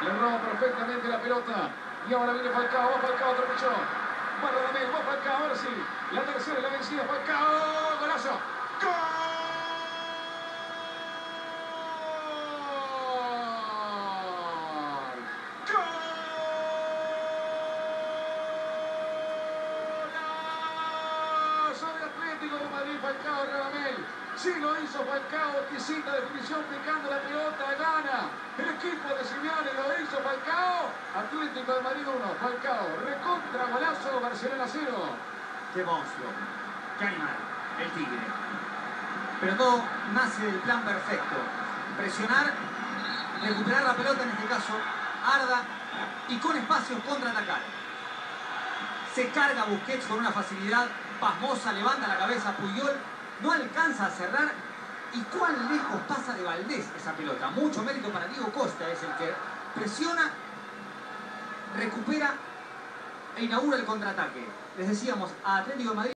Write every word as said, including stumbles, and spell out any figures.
Le roba perfectamente la pelota. Y ahora viene Falcao, va Falcao, otro pichón. Va Radamel, va Falcao, ahora sí. La tercera y la vencida, Falcao. ¡Golazo! ¡Gol! De Atlético de Madrid, Falcao Radamel. Sí lo hizo Falcao, exquisita definición, picando la pelota, gana. El equipo de Simeone lo hizo Falcao. Atlético de Madrid uno, Falcao, recontra golazo, Barcelona cero. Qué monstruo, qué animal, el Tigre. Pero todo nace del plan perfecto. Presionar, recuperar la pelota, en este caso, Arda, y con espacios contraatacar. Se carga Busquets con una facilidad pasmosa, levanta la cabeza Puyol, no alcanza a cerrar. ¿Y cuán lejos pasa de Valdés esa pelota? Mucho mérito para Diego Costa, es el que presiona, recupera e inaugura el contraataque. Les decíamos, a Atlético de Madrid